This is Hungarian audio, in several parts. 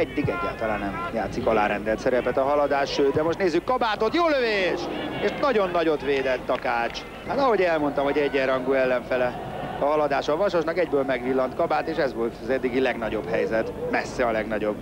eddig egyáltalán nem játszik alárendelt szerepet a Haladás, de most nézzük Kabátot, jó lövés! És nagyon nagyot védett Takács. Hát ahogy elmondtam, hogy egyenrangú ellenfele a Haladás a Vasasnak, egyből megvillant Kabát, és ez volt az eddigi legnagyobb helyzet, messze a legnagyobb.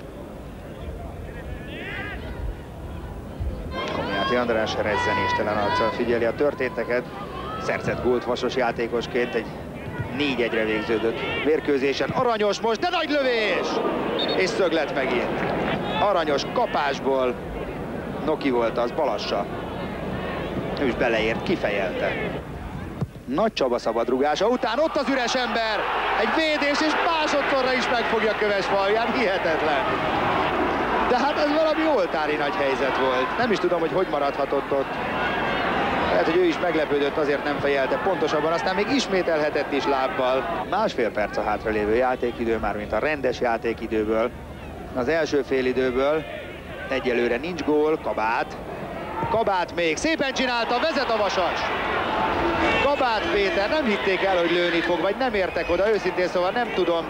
Komjáti András rezzenéstelen arccal figyeli a történteket. Szerzett gólt Vasas játékosként egy 4-1-re végződött mérkőzésen. Aranyos most, de nagy lövés! És szöglet megint. Aranyos kapásból. Noki volt az, Balassa. Ő is beleért, kifejelte. Nagy Csaba szabadrugrása után ott az üres ember. Egy védés, és másodszorra is megfogja Kövesfalviját. Hihetetlen. De hát ez valami oltári nagy helyzet volt. Nem is tudom, hogy maradhatott ott. Lehet, hogy ő is meglepődött, azért nem fejelte pontosabban, aztán még ismételhetett is lábbal. Másfél perc a hátralévő játékidő, mármint a rendes játékidőből. Az első félidőből egyelőre nincs gól, Kabát. Kabát még szépen csinálta, vezet a Vasas. Kabát Péter, nem hitték el, hogy lőni fog, vagy nem értek oda, őszintén szóval nem tudom.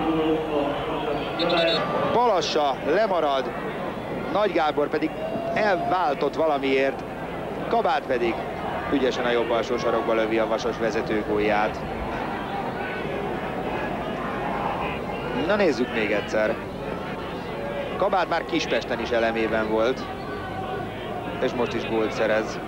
Balassa lemarad, Nagy Gábor pedig elváltott valamiért, Kabát pedig ügyesen a jobb alsó sarokba lövi a Vasas vezetőgólját. Na nézzük még egyszer. Kabát már Kispesten is elemében volt, és most is gólt szerez.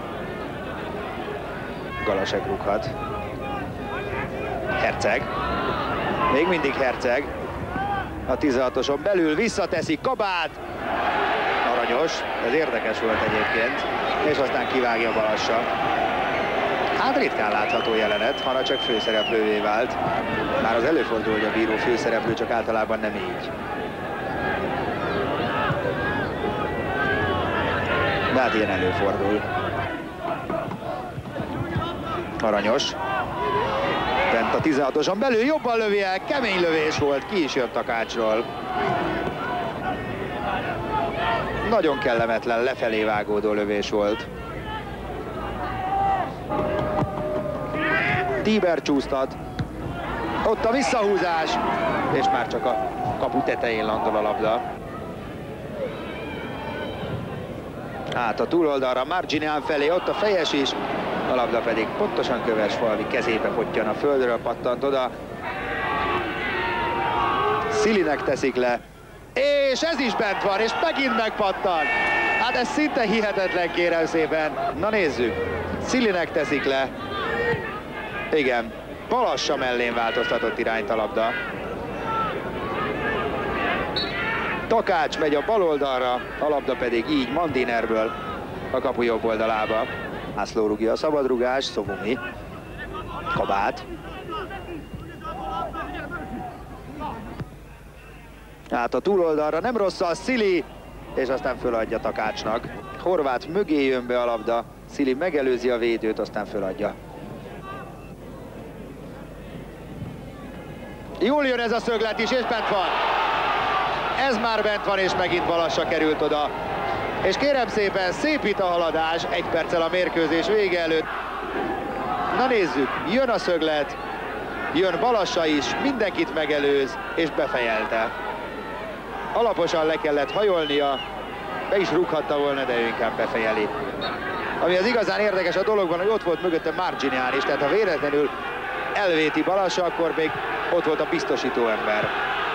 Galasek rúghat. Herceg. Még mindig Herceg. A 16-oson belül visszateszi Kabát. Aranyos, ez érdekes volt egyébként. És aztán kivágja Balassa. Hát ritkán látható jelenet, hanem csak főszereplővé vált. Már az előfordul, hogy a bíró főszereplő, csak általában nem így. De hát ilyen előfordul. Aranyos. Bent a 16-oson belül jobban lövi el, kemény lövés volt, ki is jött Takácsról. Nagyon kellemetlen, lefelé vágódó lövés volt. Tíber csúsztat. Ott a visszahúzás, és már csak a kapu tetején landol a labda. Hát a túloldalra, Marginán felé, ott a fejes is. A labda pedig pontosan Kövesfalvi kezébe pottyan, a földről pattant oda. Szilinek teszik le. És ez is bent van, és megint megpattan. Hát ez szinte hihetetlen, kérem szépen. Na nézzük. Szilinek teszik le. Igen, Balassa mellén változtatott irányt a labda. Takács megy a bal oldalra, a labda pedig így Mandinerből a kapu jobb oldalába. László rúgja a szabadrugás, Szovumi. Kabát. Hát a túloldalra nem rossz a Szili, és aztán föladja Takácsnak. Horváth mögé jön be a labda, Szili megelőzi a védőt, aztán föladja. Jól jön ez a szöglet is, és bent van. Ez már bent van, és megint Balassa került oda. És kérem szépen, szépít a Haladás 1 perccel a mérkőzés vége előtt. Na nézzük, jön a szöglet, jön Balassa is, mindenkit megelőz, és befejelte. Alaposan le kellett hajolnia, be is rúghatta volna, de ő inkább befejeli. Ami az igazán érdekes a dologban, hogy ott volt mögötte Marginán is, tehát ha véletlenül elvéti Balassa, akkor még ott volt a biztosító ember.